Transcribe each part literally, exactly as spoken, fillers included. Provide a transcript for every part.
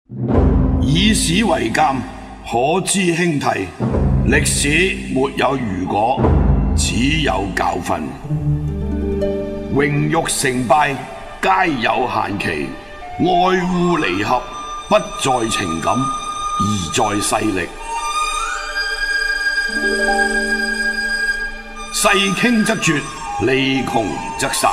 以史為鑑，可知興替。歷史沒有如果，只有教訓。榮辱成敗皆有限期，愛惡離合不在情感，而在勢力。勢傾則絕，利窮則散。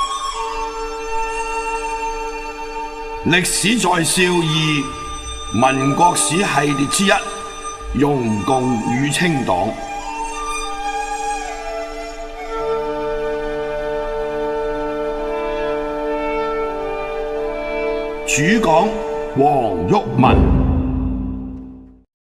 歷史在笑二民國史系列之一，容共與清黨。主講黃毓民。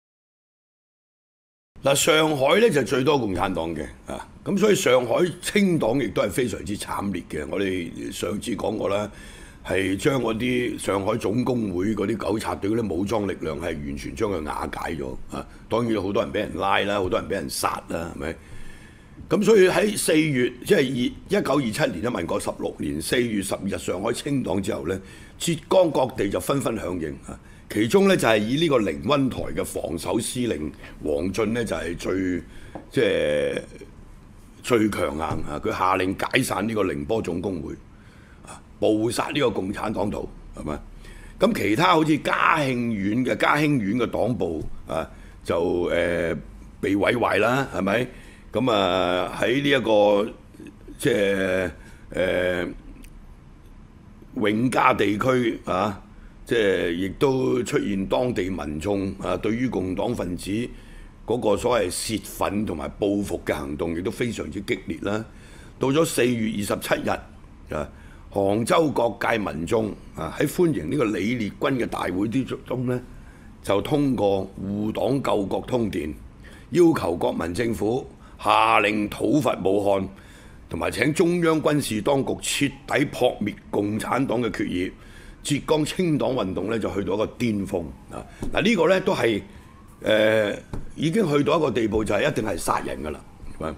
嗱，上海咧就最多共產黨嘅啊，咁所以上海清黨亦都係非常之慘烈嘅。我哋上次講過啦。係將嗰啲上海總工會嗰啲糾察隊嗰啲武裝力量係完全將佢瓦解咗啊！當然好多人俾人拉啦，好多人俾人殺啦，係咪？咁所以喺四月，即係一九二七年咧，民國十六年四月十二日上海清黨之後咧，浙江各地就紛紛響應啊！其中咧就係以呢個寧溫台嘅防守司令王進咧就係最即係最強硬啊！佢下令解散呢個寧波總工會。捕殺呢個共產黨徒係咪？咁其他好似嘉興縣嘅嘉興縣嘅黨部啊，就誒、呃、被毀壞啦，係咪？咁啊喺呢一個即係誒永嘉地區啊，即係亦都出現當地民眾啊對於共黨分子嗰個所謂泄憤同埋報復嘅行動，亦都非常之激烈啦。到咗四月二十七日啊。杭州各界民眾啊喺歡迎呢個李烈鈞嘅大會之中呢，就通過護黨救國通電，要求國民政府下令討伐武漢，同埋請中央軍事當局徹底撲滅共產黨嘅決議。浙江清黨運動呢，就去到一個巔峰啊！嗱、這、呢個呢，都係誒、呃、已經去到一個地步，就係一定係殺人㗎啦。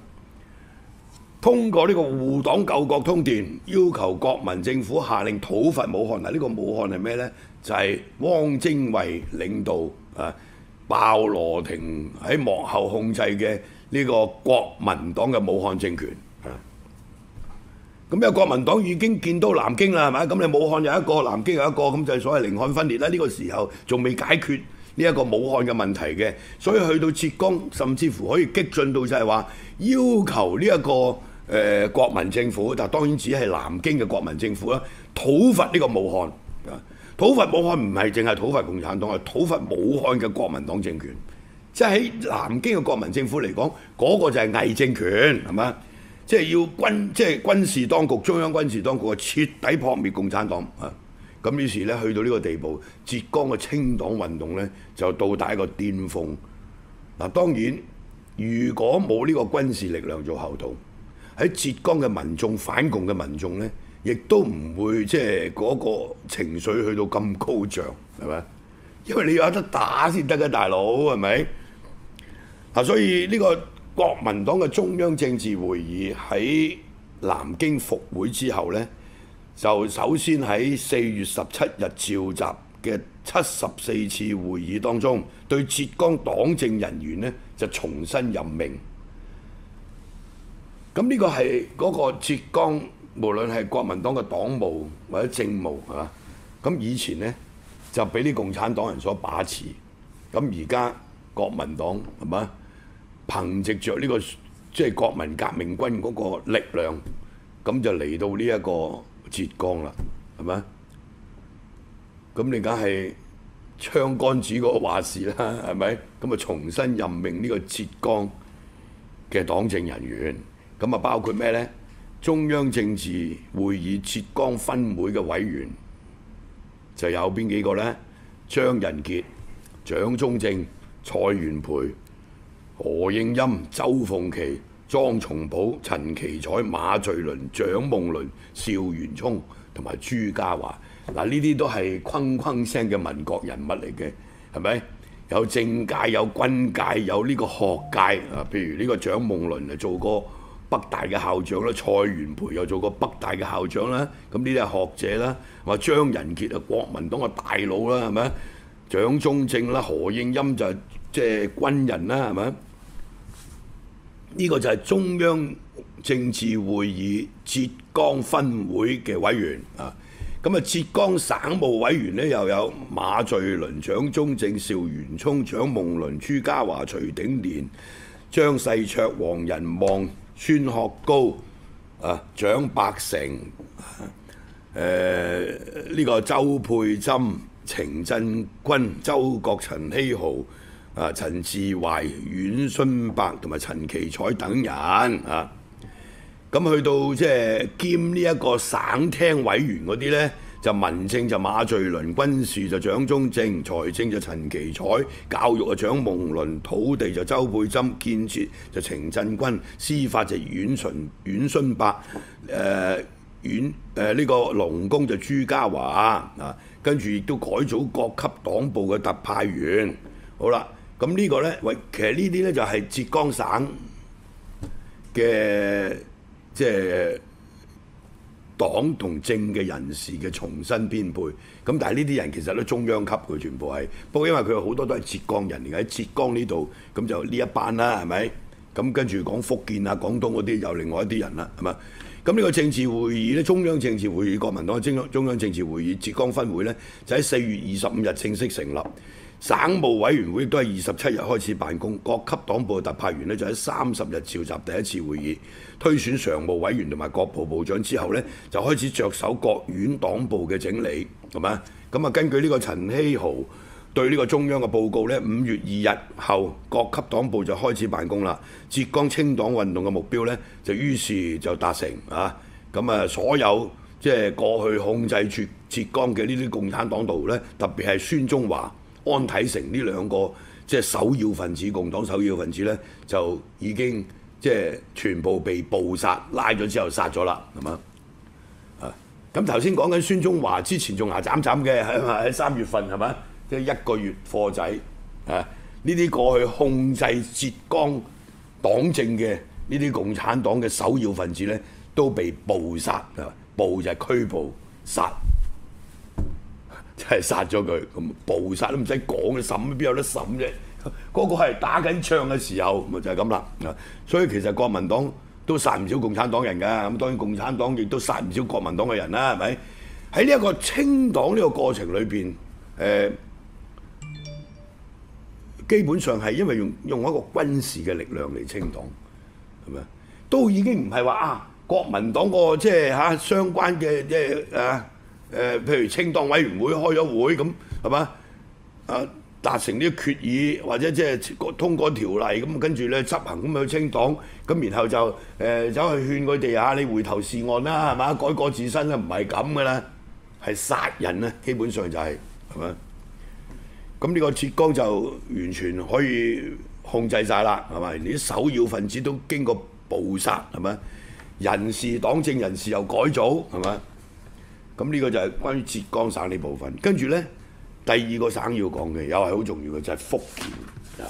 通過呢個護黨救國通電，要求國民政府下令討伐武漢。嗱，呢個武漢係咩呢？就係、是、汪精衛領導啊，鮑羅廷喺幕後控制嘅呢個國民黨嘅武漢政權。咁因為國民黨已經見到南京啦，係咪？咁你武漢有一個，南京有一個，咁就係所謂寧漢分裂啦。呢、這個時候仲未解決呢一個武漢嘅問題嘅，所以去到浙江，甚至乎可以激進到就係話要求呢、這、一個誒、呃、國民政府，但當然只係南京嘅國民政府啦，討伐呢個武漢。討伐武漢唔係淨係討伐共產黨，係討伐武漢嘅國民黨政權。即係喺南京嘅國民政府嚟講，嗰、那個就係偽政權，係嘛？即係要軍，即係軍事當局，中央軍事當局啊，徹底撲滅共產黨啊！咁於是咧，去到呢個地步，浙江嘅清黨運動咧就到達一個巔峰。嗱，當然，如果冇呢個軍事力量做後盾，喺浙江嘅民眾反共嘅民眾咧，亦都唔會即係嗰個情緒去到咁高漲，係咪？因為你要有得打先得嘅，大佬係咪？嗱，所以呢個國民黨嘅中央政治會議喺南京復會之後咧，就首先喺四月十七日召集嘅七十四次會議當中，對浙江黨政人員呢就重新任命。咁呢個係嗰個浙江，無論係國民黨嘅黨務或者政務係嘛？咁以前呢就俾啲共產黨人所把持，咁而家國民黨係嘛？憑藉着呢個即係國民革命軍嗰個力量，咁就嚟到呢一個浙江啦，係咪？咁你梗係槍桿子嗰個話事啦，係咪？咁啊重新任命呢個浙江嘅黨政人員，咁啊包括咩呢？中央政治會議浙江分會嘅委員就有邊幾個呢？張人傑、蔣中正、蔡元培、何應欽、周鳳岐、莊松甫、陳其彩、馬敘倫、蔣夢麟、邵元沖同埋朱家驊。嗱，呢啲都係鏗鏗聲嘅民國人物嚟嘅，係咪？有政界、有軍界、有呢個學界啊。譬如呢個蔣夢麟啊，做過北大嘅校長啦；蔡元培又做過北大嘅校長啦。咁呢啲係學者啦。話張人傑啊，國民黨嘅大佬啦，係咪？ 蔣中正啦，何應欽就即係軍人啦，係咪？呢、這個就係中央政治會議浙江分會嘅委員啊。咁啊，浙江省務委員咧又有馬敘倫、蔣中正、邵元沖、蔣夢麟、朱家驊、徐鼎年、張世卓、黃仁望、孫學高、啊蔣百成、誒、呃、呢、這個周佩珍、程振軍、周國、陳希豪、啊陳志懷、阮勳伯同埋陳其彩等人啊。咁去到即係兼呢一個省廳委員嗰啲呢，就民政就馬敘倫，軍事就蔣中正，財政就陳其彩，教育啊蔣夢麟，土地就周佩珍，建設就程振軍，司法就阮純阮勳伯，誒、呃、阮誒呢個農工就朱家驊啊，跟住亦都改組各級黨部嘅特派員。好啦，咁呢個呢，喂，其實呢啲呢，就係浙江省嘅。即係黨同政嘅人士嘅重新編配，咁但係呢啲人其實都中央級嘅，全部係。不過因為佢好多都係浙江人嚟嘅，喺浙江呢度，咁就呢一班啦，係咪？咁跟住講福建啊、廣東嗰啲又另外一啲人啦，係嘛？咁呢個政治會議咧，中央政治會議，國民黨嘅中央中央政治會議浙江分會咧，就喺四月二十五日正式成立。省務委員會亦都係二十七日開始辦公，各級黨部嘅特派員呢，就喺三十日召集第一次會議，推選常務委員同埋各部部長之後呢，就開始着手各縣黨部嘅整理，係嘛？咁啊，根據呢個陳希豪對呢個中央嘅報告呢，五月二日後各級黨部就開始辦公啦。浙江清黨運動嘅目標呢，就於是就達成啊！咁啊，所有即係過去控制住浙江嘅呢啲共產黨徒呢，特別係孫中華、安體成呢兩個即係首要分子，共黨首要分子呢，就已經即係全部被捕殺，拉咗之後殺咗啦，係嘛？啊！咁頭先講緊孫中華之前仲牙斬斬嘅，喺喺三月份係嘛？即係一個月貨仔啊！呢啲過去控制浙江黨政嘅呢啲共產黨嘅首要分子呢，都被捕殺啊！捕就係拘捕，殺。即係殺咗佢，咁捕殺都唔使講，審邊有得審啫？嗰、那個係打緊仗嘅時候，咪就係咁啦。所以其實國民黨都殺唔少共產黨人㗎，咁當然共產黨亦都殺唔少國民黨嘅人啦，係咪？喺呢一個清黨呢個過程裏邊，誒、呃、基本上係因為用用一個軍事嘅力量嚟清黨，係咪？都已經唔係話啊國民黨個即係嚇相關嘅即係啊。誒、呃，譬如清黨委員會開咗會咁，係嘛？啊，達成啲決議或者即係通過條例咁，跟住咧執行咁去清黨，咁然後就誒、呃、走去勸佢哋啊，你回頭是岸啦，係嘛？改過自新啦，唔係咁噶啦，係殺人啊，基本上就係係嘛？咁呢個浙江就完全可以控制晒啦，係咪？連啲首要分子都經過捕殺，係咪？人事黨政人士又改組，係咪？咁呢個就係關於浙江省呢部分，跟住呢，第二個省要講嘅又係好重要嘅，就係、是、福建啊。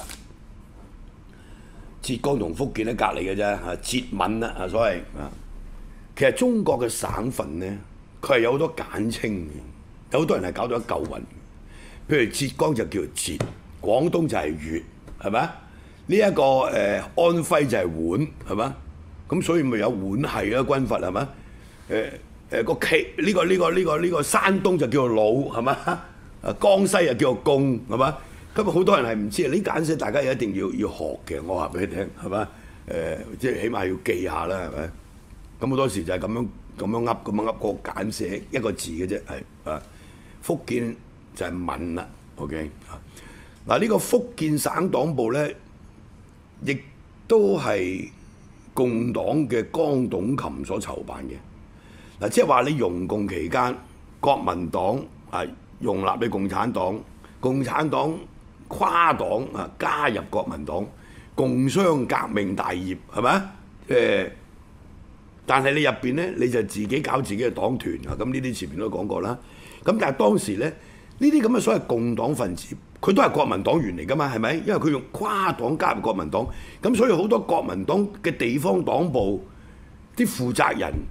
浙江同福建咧隔離嘅啫，嚇浙閩啦啊，所謂啊。其實中國嘅省份呢，佢係有好多簡稱嘅，有好多人係搞到一嚿雲。譬如浙江就叫浙，廣東就係粵，係咪啊？呢、這、一個誒、呃、安徽就係皖，係咪？咁所以咪有皖系啊軍閥係咪？誒。呃誒個旗呢個呢個呢個呢個山東就叫做魯係嘛？啊江西又叫做貢係嘛？咁好多人係唔知啊！呢簡寫大家一定要要學嘅，我話俾你聽係嘛？誒即係起碼要記下啦係咪？咁好多時就係咁樣咁樣噏咁樣噏個簡寫一個字嘅啫係啊。福建就係閩啦 ，OK 嗱呢個福建省黨部咧，亦都係共黨嘅江董琴所籌辦嘅。嗱，即係話你容共期間，國民黨啊容納你共產黨，共產黨跨黨啊加入國民黨，共商革命大業係咪啊？誒，但係你入邊咧，你就自己搞自己嘅黨團啊！咁呢啲前面都講過啦。咁但係當時咧，呢啲咁嘅所謂共黨分子，佢都係國民黨員嚟㗎嘛？係咪？因為佢用跨黨加入國民黨，咁所以好多國民黨嘅地方黨部啲負責人，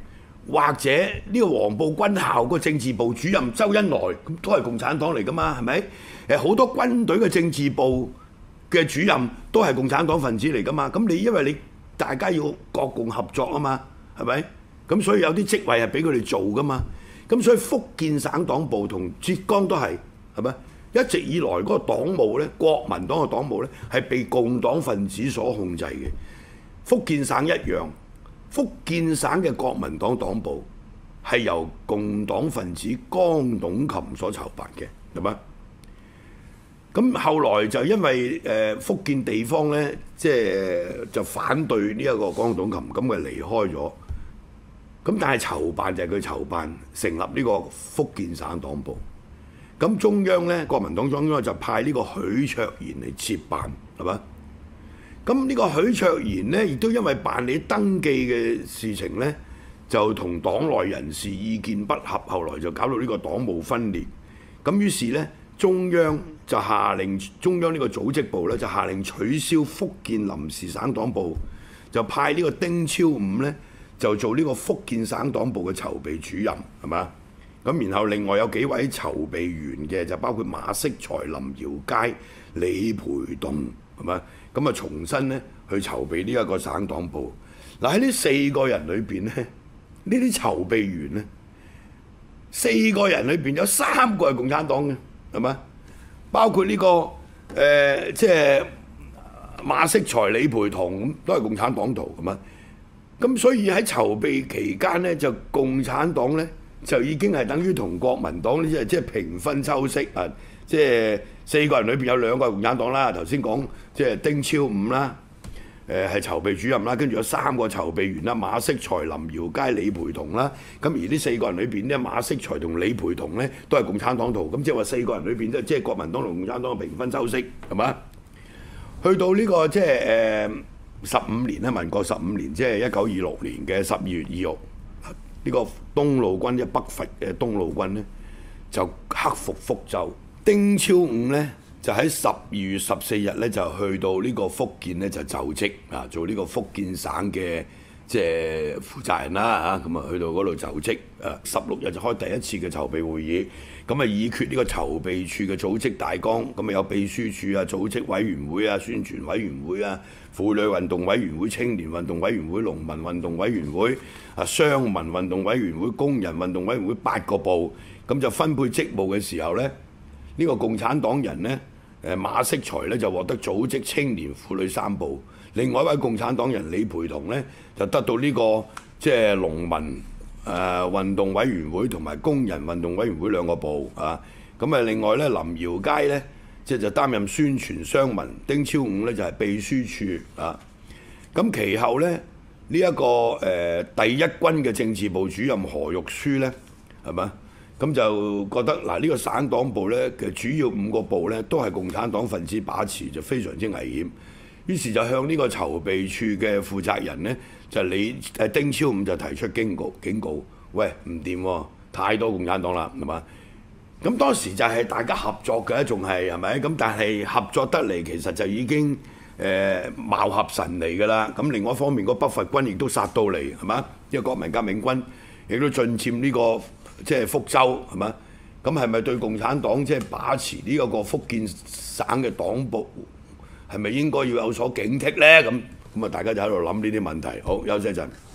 或者呢個黃埔軍校個政治部主任周恩來咁都係共產黨嚟㗎嘛，係咪？誒好多軍隊嘅政治部嘅主任都係共產黨分子嚟㗎嘛。咁你因為你大家要國共合作啊嘛，係咪？咁所以有啲職位係俾佢哋做㗎嘛。咁所以福建省黨部同浙江都係係咪？一直以來嗰個黨務咧，國民黨嘅黨務咧係被共黨分子所控制嘅。福建省一樣，福建省嘅國民黨黨部係由共黨分子江董琴所籌辦嘅，係咪？咁後來就因為誒福建地方咧，即係就反對呢一個江董琴，咁佢離開咗。咁但係籌辦就係佢籌辦成立呢個福建省黨部。咁中央咧，國民黨中央就派呢個許卓然嚟接辦，係嘛？咁呢個許卓然咧，亦都因為辦理登記嘅事情咧，就同黨內人士意見不合，後來就搞到呢個黨務分裂。咁於是咧，中央就下令中央呢個組織部咧，就下令取消福建臨時省黨部，就派呢個丁超五咧，就做呢個福建省黨部嘅籌備主任，係嘛？咁然後另外有幾位籌備員嘅，就包括馬式才、林堯佳、李培棟，係嘛？咁啊重新咧去籌備呢一個省黨部。嗱喺呢四個人裏邊咧，呢啲籌備員咧，四個人裏邊有三個係共產黨嘅，係嘛？包括呢、這個誒、呃、即係馬式才、李培棟都係共產黨徒，係嘛？咁所以喺籌備期間咧，就共產黨咧。就已經係等於同國民黨呢，即係即係平分秋色啊！即係四個人裏邊有兩個係共產黨啦，頭先講即係丁超五啦，誒係籌備主任啦，跟住有三個籌備員啦，馬式才、林堯佳、李培棟啦。咁而呢四個人裏邊咧，馬式才同李培棟咧都係共產黨徒，咁即係話四個人裏邊都即係國民黨同共產黨嘅平分秋色，係嘛？去到呢、這個即係誒十五年啦，民國十五年，即係一九二六年嘅十二月二號。呢個東路軍即係北伐嘅東路軍咧，就克服福州。丁超五咧就喺十二月十四日咧就去到呢個福建咧就就職啊，做呢個福建省嘅即係負責人啦嚇。咁啊去到嗰度就職啊，十六日就開第一次嘅籌備會議。咁啊議決呢個籌備處嘅組織大綱。咁啊有秘書處啊、組織委員會啊、宣傳委員會啊、婦女運動委員會、青年運動委員會、農民運動委員會、啊商民運動委員會、工人運動委員會八個部，咁就分配職務嘅時候咧，呢、呢個共產黨人咧，誒馬式才咧就獲得組織青年婦女三部，另外一位共產黨人李培棟咧就得到呢、呢個即係農民誒、呃、運動委員會同埋工人運動委員會兩個部啊，咁啊另外咧林堯佳咧即係就擔任宣傳商民，丁超五咧就係、是、秘書處啊，咁其後咧呢一、這個誒、呃、第一軍嘅政治部主任何玉書咧係咪？咁就覺得嗱呢、這個省黨部咧嘅主要五個部咧都係共產黨分子把持，就非常之危險。於是就向呢個籌備處嘅負責人咧，就李誒丁超五就提出警告，警告，喂唔掂喎，太多共產黨啦，係嘛？咁當時就係大家合作嘅，仲係係咪？咁但係合作得嚟，其實就已經誒貌合神離㗎啦。咁另外一方面，個北伐軍亦都殺到嚟，係嘛？因為國民革命軍亦都進佔呢個即係福州，係嘛？咁係咪對共產黨即係把持呢一個福建省嘅黨部？係咪應該要有所警惕呢？咁咁啊，大家就喺度諗呢啲問題。好，休息一陣。